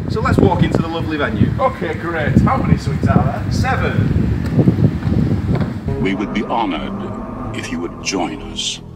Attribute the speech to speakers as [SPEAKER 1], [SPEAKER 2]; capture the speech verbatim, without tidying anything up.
[SPEAKER 1] So let's walk into the lovely venue.
[SPEAKER 2] Okay, great. How many suites are there?
[SPEAKER 1] Seven.
[SPEAKER 3] We would be honored if you would join us.